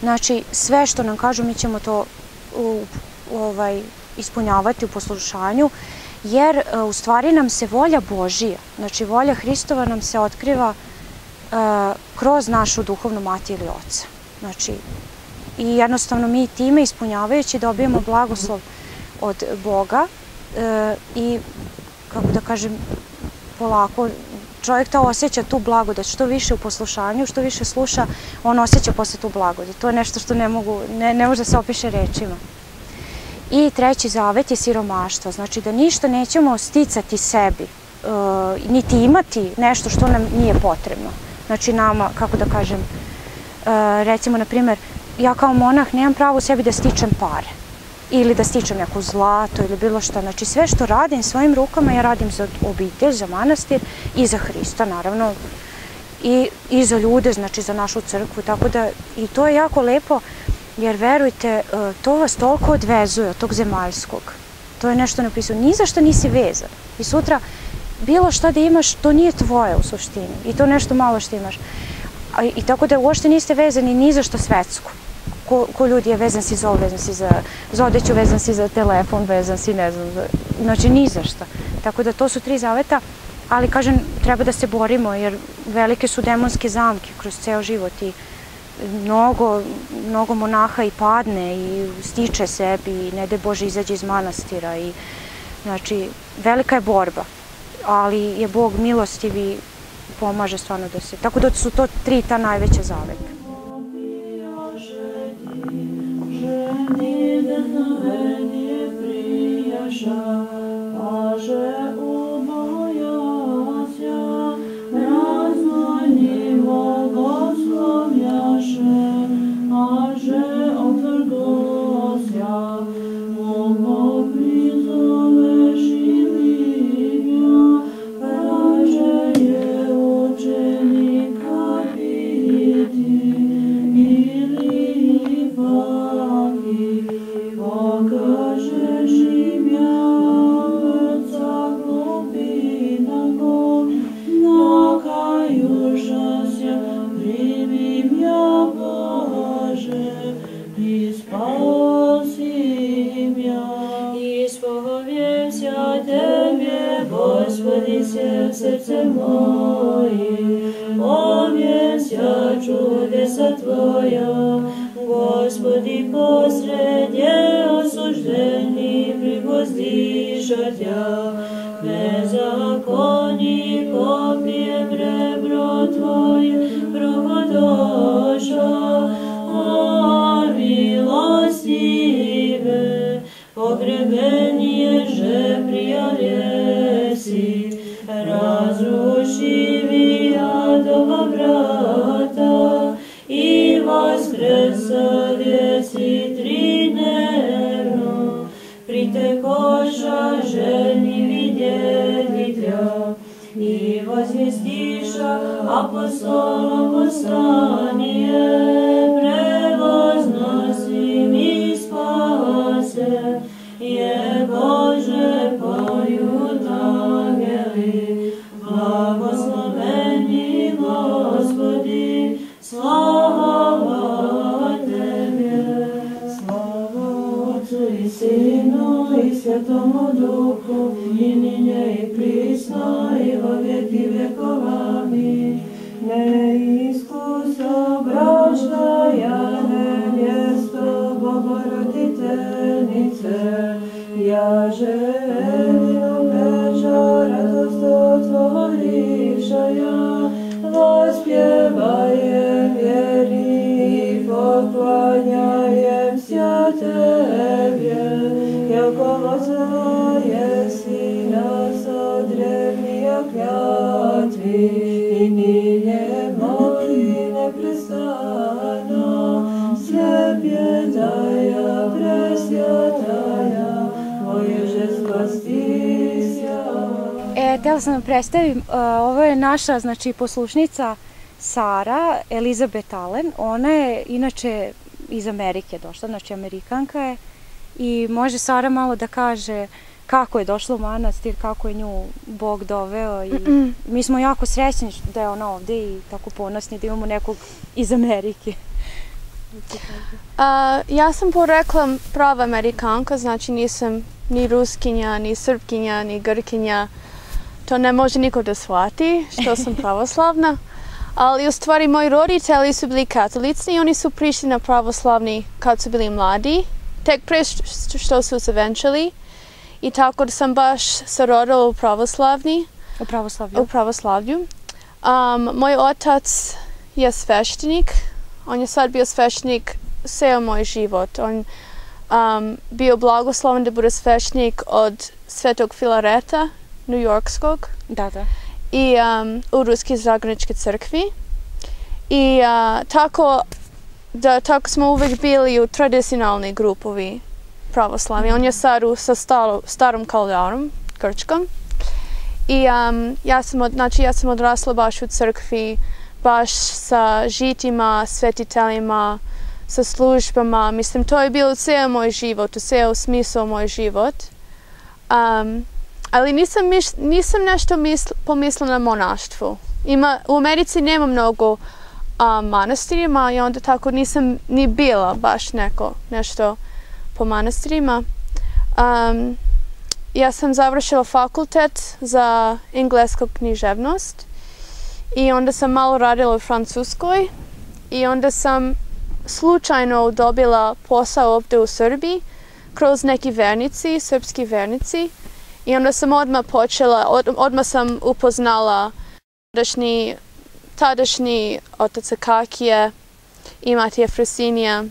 Speaker 4: Znači, sve što nam kažu, mi ćemo to ispunjavati u poslušanju, jer u stvari nam se volja Božija, znači volja Hristova nam se otkriva kroz našu duhovnu mati ili oca. Znači, i jednostavno mi time ispunjavajući dobijemo blagoslov od Boga i, kako da kažem, polako čovjek to osjeća, tu blagodat, što više u poslušanju, što više sluša, on osjeća posle tu blagodat. To je nešto što ne mogu, ne može da se opiše rečima. I treći zavet je siromaštvo, znači da ništa nećemo sticati sebi, niti imati nešto što nam nije potrebno. Znači nama, kako da kažem, recimo, na primjer, ja kao monah nemam pravo sebi da stičem pare ili da stičem neko zlato ili bilo šta. Znači sve što radim svojim rukama ja radim za obitelj, za manastir i za Hrista, naravno, i za ljude, znači za našu crkvu. Tako da i to je jako lepo, jer verujte, to vas toliko odvezuje od tog zemaljskog. To je nešto napisano, ni za što nisi vezan. I sutra bilo šta da imaš, to nije tvoje u suštini. I to nešto malo što imaš. I tako da uopšte niste vezani ni za što svetsko. Ko ljudi je vezan si za ovo, vezan si za odeću, vezan si za telefon, vezan si, ne znam, znači ni za šta. Tako da to su tri zaveta, ali kažem, treba da se borimo, jer velike su demonske zamke kroz ceo život i mnogo, mnogo monaha i padne i stiče sebi i ne daj Bože izađe iz manastira i znači velika je borba, ali je Bog milostiv i pomaže stvarno da se, tako da su to tri ta najveća zaveta.
Speaker 1: Srce moje, ovjesja čudesa Tvoja, Gospodi posrednje osuždeni prigozdiša Tja, bezakonnikom pijem rebro Tvoje prohodoša, o milostive, pogrebenije že prijalesi, razruši vi adova vrata i vaskrsadjeci tridnevno, pritekoša ženi vidjeti Tja i voзвестиša apostolom poslanije, prevoznosim i spase, je Bože poют angeli, blagosloveni Gospodi, slava Tebe. Slava Otcu i Sinu i Svjetomu Duhu, i ninje i prisno i vo vjeki vjekova. Amin. Neiskuso brašna ja nevjesto Bogoroditeljice, ja želim večer radost otvoriša ja, vospjevajem vjeri i poklanjajem sja Tebje, jako voza jesi nas od drevnija kljatvi i ninje moli neprestano, sljepjetaja presjataja, moje že spastisja.
Speaker 4: E, htjela sam da predstavim, ovo je naša, znači, poslušnica Sara Elizabeth Allen. Ona je inače iz Amerike došla, znači Amerikanka je, i može Sara malo da kaže kako je došla u manastir, kako je nju Bog doveo i mi smo jako srećni da je ona ovde i tako ponosni da imamo nekog iz Amerike.
Speaker 5: A, ja sam poreklom prava Amerikanka, znači nisam ni Ruskinja, ni Srpkinja, ni Grkinja. To ne može niko da shvati što sam pravoslavna. Ali u stvari moji roditelji su bili katolici i oni su prišli na pravoslavni kad su bili mladi. Tek pre što su se venčali. I tako da sam baš se rodila u pravoslavni.
Speaker 4: U pravoslavlju?
Speaker 5: U pravoslavlju. Um, moj otac je sveštenik. On je sad bio sveštenik ceo moj život. On um, bio blagosloven da bude sveštenik od Svetog Filareta, Newyorkskog.
Speaker 4: Da, da.
Speaker 5: I um, u Ruski zagraničke crkvi. I uh, tako da tako smo uvijek bili u tradicionalni grupovi pravoslavni. On je sad u, sa staro, starom kaldarom, grčkom. I um, ja, sam od, znači, ja sam odrasla baš u crkvi, baš sa žitima, svetiteljima, sa službama. Mislim, to je bilo ceo moj život, ceo smisao moj život. Um, ali nisam, miš, nisam nešto misl, pomislila na monaštvu. Ima, u Americi nema mnogo um, manastirima i onda tako nisam ni bila baš neko, nešto po manastirima. Um, ja sam završila fakultet za englesku književnost i onda sam malo radila u Francuskoj i onda sam slučajno dobila posao ovdje u Srbiji kroz neki vernici, srpski vernici. I onda sam odmah počela, od, odmah sam upoznala tadašnji, tadašnji otac Akakije i Matija Frasinija.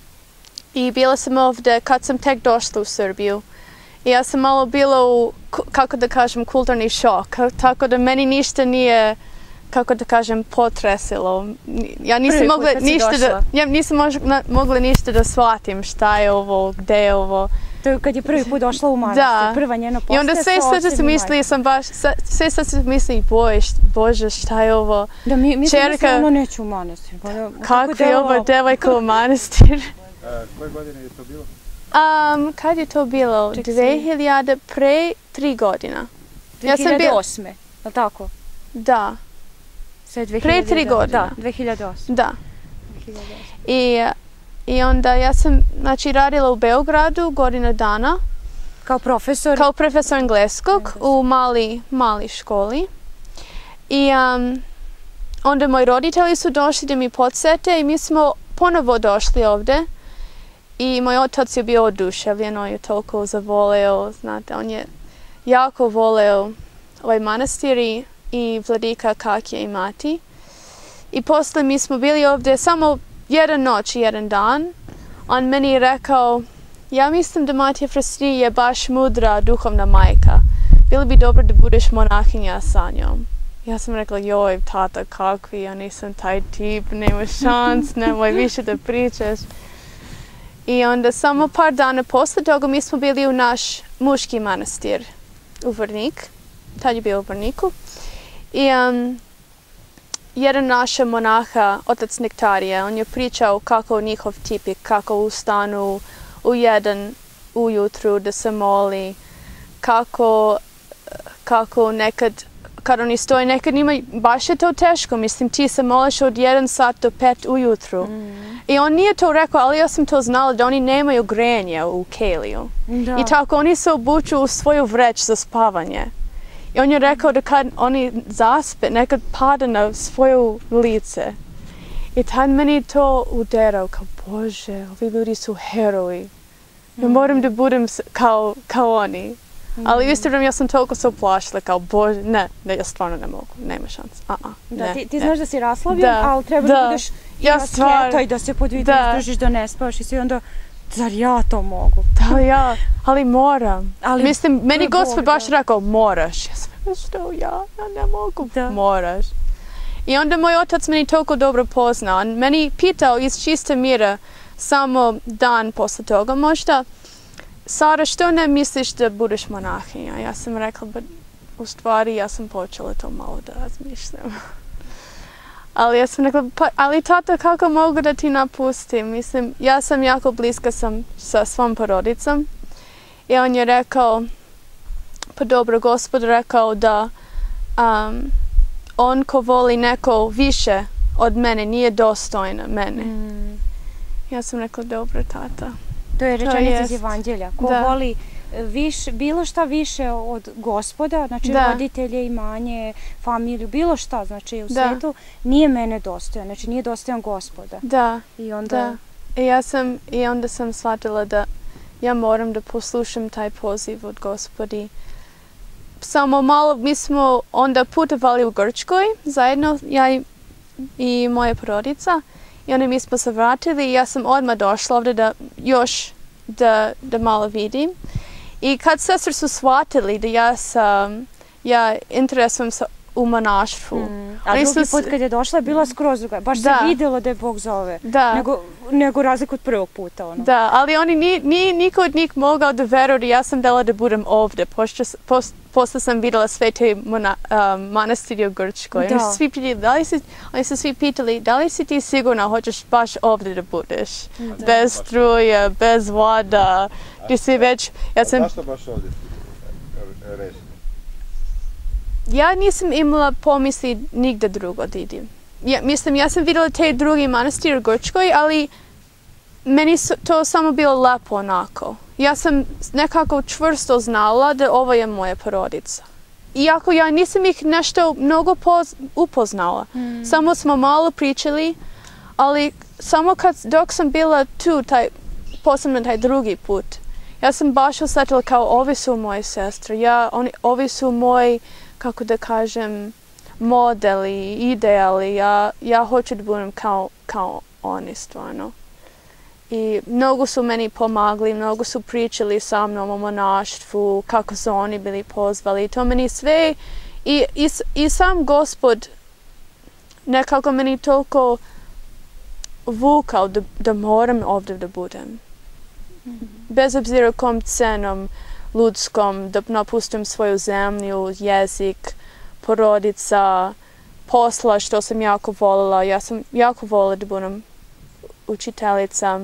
Speaker 5: I bila sam ovdje kad sam tek došla u Srbiju. I ja sam malo bila u, kako da kažem, kulturni šok. Tako da meni ništa nije, kako da kažem, potresilo. Ja nisam mogla ništa da, ja nisam možda, mogla ništa da shvatim šta je ovo, gde je ovo.
Speaker 4: To je kad je prvi put došla u manastir,
Speaker 5: da.
Speaker 4: Prva njena postaja.
Speaker 5: I onda sve sve se misli, sam baš, sve sve se misli, boj, bože, šta je ovo?
Speaker 4: Da, mi, mi sam mislila, ono neću u manastir.
Speaker 5: Kako je ovo devojka u manastir?
Speaker 3: Koje godine je to bilo?
Speaker 5: Um, kad je to bilo? dve hiljade, pre tri godina.
Speaker 4: dve hiljade osme, je li tako?
Speaker 5: Da.
Speaker 4: Sve dve hiljade,
Speaker 5: pre tri godina.
Speaker 4: Da, dve hiljade osme.
Speaker 5: Da. I, I onda ja sam, znači, radila u Beogradu godinu dana.
Speaker 4: Kao profesor?
Speaker 5: Kao profesor engleskog u mali, mali školi. I um, onda moji roditelji su došli da mi podsjete i mi smo ponovo došli ovdje. I moj otac je bio oduševljen, on je toliko zavoleo, znate, on je jako voleo ovaj manastir i vladika Akakije i Mati. I posle mi smo bili ovdje samo jedan noć i jedan dan. On meni je rekao, ja mislim da Matija Frasinij je baš mudra duhovna majka. Bilo bi dobro da budeš monahinja sa njom. Ja sam rekla, joj, tata, kakvi, ja nisam taj tip, nema šans, nemoj više da pričaš. I onda samo par dana posle toga mi smo bili u naš muški manastir u Vrnik. Tad je bio u Vrniku. I um, jedan naša monaha, otac Nektarije, on je pričao kako njihov tipik, kako ustanu u jedan ujutru da se moli, kako, kako nekad, kad oni stoje, nekad njima baš je to teško. Mislim, ti se moliš od jedan sat do pet ujutru. Mm. I on nije to rekao, ali ja sam to znala da oni nemaju grenje u keliju. Da. I tako oni se obuču u svoju vreć za spavanje. I on je rekao da kad oni zaspe, nekad pada na svoju lice. I tad meni to uderao, kao Bože, ovi ljudi su heroji. Ja mm. moram da budem kao, kao oni. Mm. Ali istovremeno ja sam toliko se uplašila, kao Bože, ne, ne, ja stvarno ne mogu, nema šanse. Uh -uh,
Speaker 4: da,
Speaker 5: ne,
Speaker 4: ti, ti
Speaker 5: ne.
Speaker 4: znaš da si raslavljen, da, ali treba da, da budeš i ja rasketa i da se pod video izdržiš, da ne spavaš i sve onda, zar ja to mogu?
Speaker 5: Da, ja, ali moram. Ali, mislim, meni Gospod baš rekao, moraš. Ja sam rekao, što ja, ja ne mogu, da. Moraš. I onda moj otac meni toliko dobro poznao. On meni pitao iz čiste mira, samo dan posle toga možda, Sara, što ne misliš da budeš monahinja? Ja sam rekla, ba, u stvari ja sam počela to malo da razmišljam. Ali ja sam rekla, pa, ali tata, kako mogu da ti napustim? Mislim, ja sam jako bliska sam sa svom porodicom. I on je rekao, pa dobro, Gospod rekao da um, on ko voli neko više od mene nije dostojna mene. Mm. Ja sam rekla, dobro, tata.
Speaker 4: To je
Speaker 5: To
Speaker 4: rečenica
Speaker 5: jest.
Speaker 4: iz Evanđelja. Ko
Speaker 5: Da.
Speaker 4: voli viš, bilo šta više od Gospoda, znači
Speaker 5: Da.
Speaker 4: roditelje, imanje, familiju, bilo šta, znači u
Speaker 5: Da.
Speaker 4: svetu, nije mene dostojan, znači nije dostojan Gospoda.
Speaker 5: Da,
Speaker 4: I onda...
Speaker 5: da. I ja sam, i onda sam shvatila da ja moram da poslušam taj poziv od Gospodi. Samo malo, mi smo onda putovali u Grčkoj zajedno, ja i, i moja porodica. I onda mi smo se vratili i ja sam odmah došla ovdje da još da, da malo vidim. I kad sestre su shvatili da ja sam, ja interesujem se u monaštvu.
Speaker 4: Mm. A
Speaker 5: Oni
Speaker 4: drugi
Speaker 5: su
Speaker 4: put
Speaker 5: s-
Speaker 4: kad je došla je bila skroz druga. Baš
Speaker 5: Da.
Speaker 4: se vidjelo da je Bog zove.
Speaker 5: Da.
Speaker 4: Nego, nego razliku od prvog puta. Ono.
Speaker 5: Da, ali oni ni, ni, niko od njih mogao da veruje da ja sam dala da budem ovdje. Pošto, s- pos, posle sam vidjela sve te mona, um, manastiri u Grčkoj.
Speaker 4: Da.
Speaker 5: Oni su svi pitali, da li si, oni su svi pitali, da li si ti sigurna hoćeš baš ovdje da budeš? Bez struje, bez voda, ti si već... Ja
Speaker 3: A
Speaker 5: sam,
Speaker 3: zašto baš ovdje si rešili?
Speaker 5: ja nisam imala pomisli nigde drugo da idem. Ja, mislim, ja sam vidjela te drugi manastiri u Grčkoj, ali meni su to samo bilo lepo onako. Ja sam nekako čvrsto znala da ovo je moja porodica. Iako ja nisam ih nešto mnogo poz, upoznala.
Speaker 4: Mm.
Speaker 5: Samo smo malo pričali, ali samo kad, dok sam bila tu, taj, posebno taj drugi put, ja sam baš osjetila kao ovi su moje sestre. Ja, oni, ovi su moji, kako da kažem, modeli, ideali. Ja, ja hoću da budem kao, kao oni stvarno. I mnogo su meni pomagli, mnogo su pričali sa mnom o monaštvu, kako su oni bili pozvali. To meni sve i, i, i sam Gospod nekako meni toliko vukao da, da moram ovdje da budem. Bez obzira kom cenom ljudskom, da napustim svoju zemlju, jezik, porodica, posla što sam jako volila. Ja sam jako volila da budem učiteljica.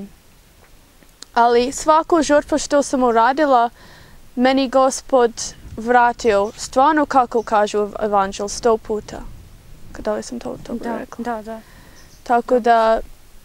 Speaker 5: Ali svaku žrtvu što sam uradila, meni Gospod vratio stvarno kako kažu u Evanđelju sto puta. Da li sam to dobro
Speaker 4: Da,
Speaker 5: rekla?
Speaker 4: da, da.
Speaker 5: Tako da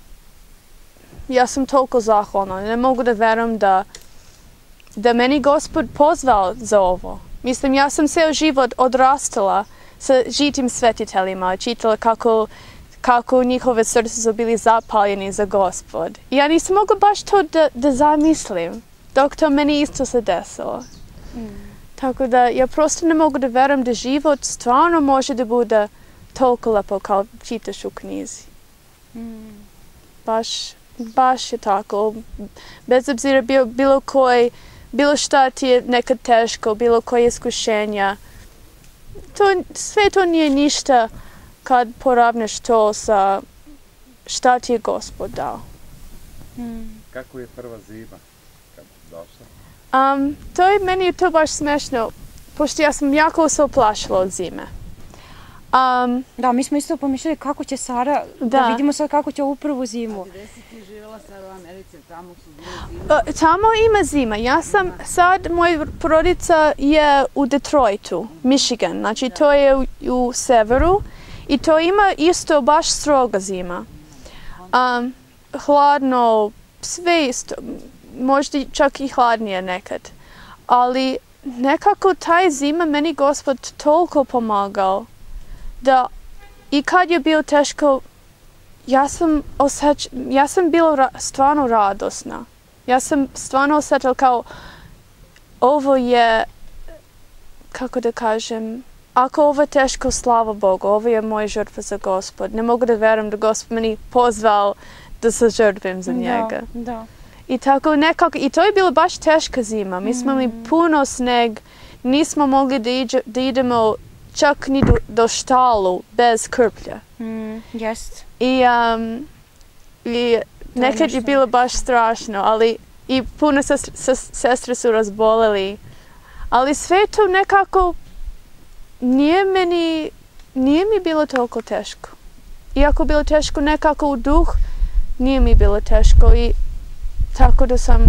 Speaker 5: ja sam toliko zahvalna. Ne mogu da verujem da da meni Gospod pozvao za ovo. Mislim, ja sam ceo život odrastala sa žitim svetiteljima, čitala kako, kako njihove srce su bili zapaljeni za Gospod. I ja nisam mogla baš to da, da zamislim, dok to meni isto se desilo.
Speaker 4: Mm.
Speaker 5: Tako da ja prosto ne mogu da verujem da život stvarno može da bude toliko lepo kao čitaš u knjizi.
Speaker 4: Mm.
Speaker 5: Baš, baš je tako. Bez obzira bilo, bilo koji, bilo šta ti je nekad teško, bilo koje iskušenja. To, sve to nije ništa kad poravneš to sa šta ti je Gospod dao.
Speaker 4: Mm.
Speaker 3: Kako je prva zima kad došla?
Speaker 5: Um, to je, meni je to baš smešno, pošto ja sam jako se uplašila od zime. Um,
Speaker 4: Da, mi smo isto pomišljali kako će Sara, da,
Speaker 5: Da.
Speaker 4: vidimo sad kako će ovu prvu zimu.
Speaker 1: Gde si ti živjela sad u Americi, tamo su bile zime?
Speaker 5: Uh, tamo ima zima. Ja sam sad, moja porodica je u Detroitu, Michigan. Znači to je u, u severu i to ima isto baš stroga zima. Um, hladno, sve isto, možda čak i hladnije nekad. Ali nekako taj zima meni Gospod toliko pomagao da i kad je bilo teško, ja sam osjeć, ja sam bila ra, stvarno radosna. Ja sam stvarno osjetila kao ovo je, kako da kažem, ako ovo je teško, slava Bogu, ovo je moja žrtva za Gospod. Ne mogu da verujem da Gospod meni pozvao da se žrtvim za njega.
Speaker 4: Da, da.
Speaker 5: I tako nekako, i to je bila baš teška zima. Mi smo imali puno sneg, nismo mogli da, iđe, da idemo čak ni do, do štalu bez krplja.
Speaker 4: Mm, jest.
Speaker 5: I, um, i nekad je
Speaker 4: nešto.
Speaker 5: bilo baš strašno, ali i puno sestre, sestre su razboleli. Ali sve to nekako nije meni, nije mi bilo toliko teško. Iako bilo teško nekako u duh, nije mi bilo teško i tako da sam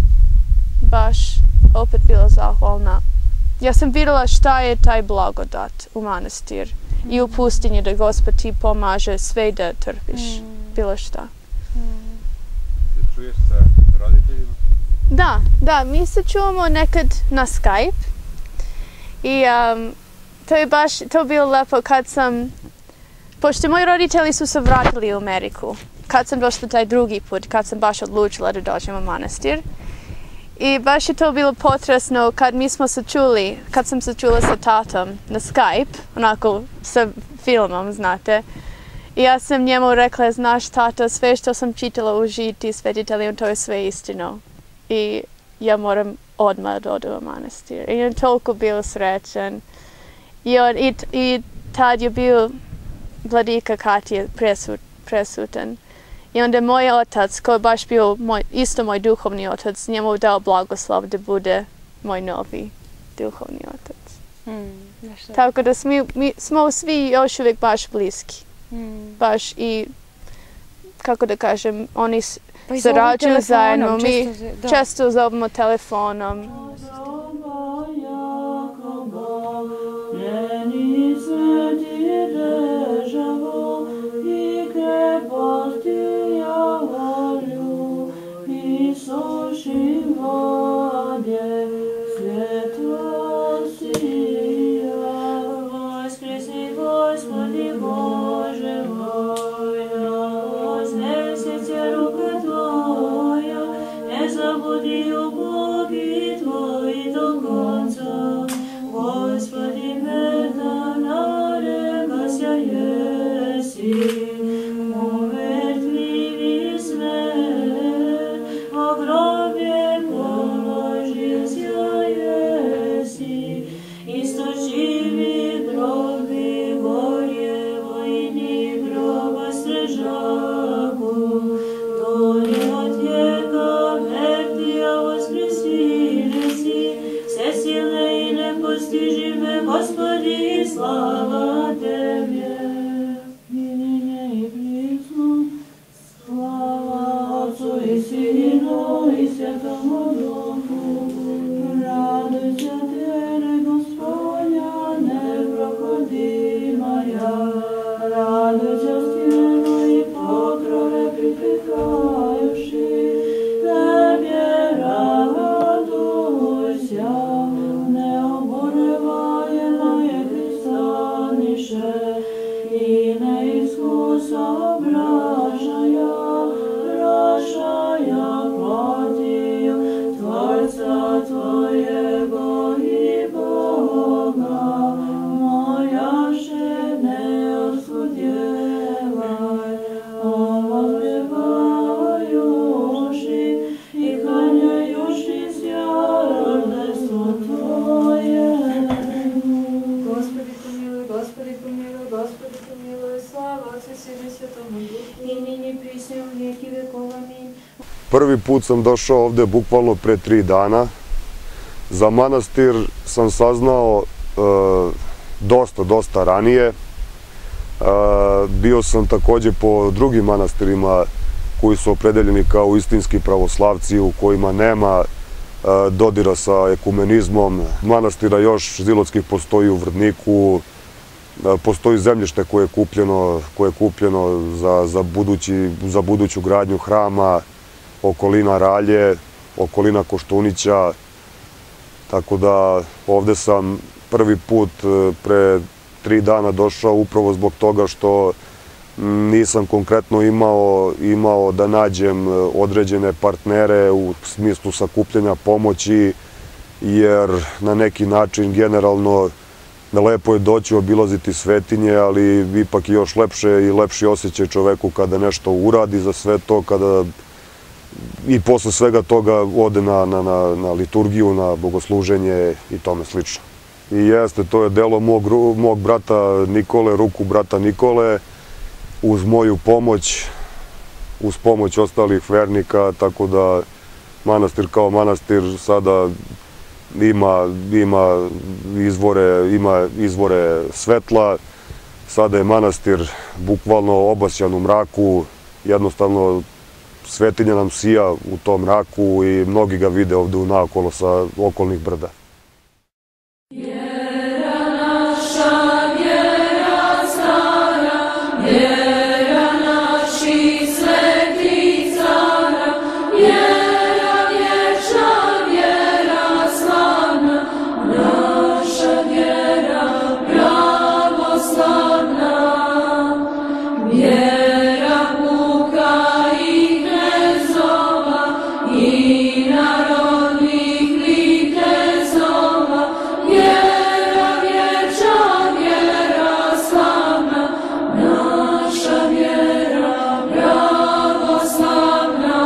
Speaker 5: baš opet bila zahvalna. Ja sam vidjela šta je taj blagodat u manastir mm. i u pustinji da Gospod ti pomaže sve da trpiš,
Speaker 4: Mm.
Speaker 5: bilo šta.
Speaker 4: Mm.
Speaker 3: čuješ sa roditeljima?
Speaker 5: Da, da, mi se čuvamo nekad na Skype i um, to je baš, to bilo lepo kad sam, pošto moji roditelji su se vratili u Ameriku, kad sam došla taj drugi put, kad sam baš odlučila da dođem u manastir. I baš je to bilo potresno kad mi smo se čuli, kad sam se čula sa tatom na Skype, onako sa filmom, znate. I ja sam njemu rekla, znaš tata, sve što sam čitala u Žiti svetiteljima, to je sve istino. I ja moram odmah da odem u manastir. I on je toliko bio srećan. I, on, i, i tad je bio vladika Katija presut, presutan. I onda moj otac, koji je baš bio moj, isto moj duhovni otac, njemu dao blagoslov da bude moj novi duhovni otac.
Speaker 4: Mm,
Speaker 5: Tako da smi, mi smo svi još uvijek baš bliski.
Speaker 4: Mm.
Speaker 5: Baš i, kako da kažem, oni
Speaker 4: pa
Speaker 5: sarađuju zajedno. Mi
Speaker 4: često,
Speaker 5: često zovemo telefonom.
Speaker 6: Prvi put sam došao ovde bukvalno pre tri dana. Za manastir sam saznao e, dosta, dosta ranije. E, bio sam takođe po drugim manastirima koji su opredeljeni kao istinski pravoslavci, u kojima nema e, dodira sa ekumenizmom. Manastira još zilotskih postoji u Vrdniku. E, postoji zemljište koje je kupljeno, koje je kupljeno za, za, budući, za buduću gradnju hrama, okolina Ralje, okolina Koštunića, tako da ovde sam prvi put pre tri dana došao upravo zbog toga što nisam konkretno imao, imao da nađem određene partnere u smislu sakupljanja pomoći, jer na neki način generalno lepo je doći obilaziti svetinje, ali ipak je još lepše i lepši osjećaj čoveku kada nešto uradi za sve to, kada i posle svega toga ode na, na, na, na liturgiju, na bogosluženje i tome slično. I jeste, to je delo mog, mog brata Nikole, ruku brata Nikole, uz moju pomoć, uz pomoć ostalih vernika, tako da manastir kao manastir sada ima, ima, izvore, ima izvore svetla. Sada je manastir bukvalno obasjan u mraku, jednostavno svetinja nam sija u tom mraku i mnogi ga vide ovde u naokolo sa okolnih brda.
Speaker 1: Vjera naši svetih cara, vjera puka i knezova i narodnih vitezova, vjera vječna, vjera slavna, naša vjera pravoslavna.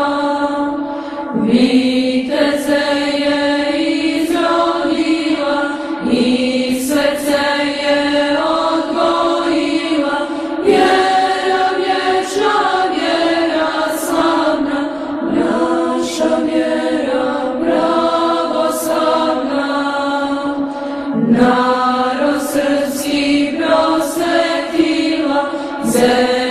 Speaker 1: Viteze je izrodila i srce je odgojila, vjera vječna, vjera slavna, naša vjera pravoslavna. Narod srpski prosvetila, zemlja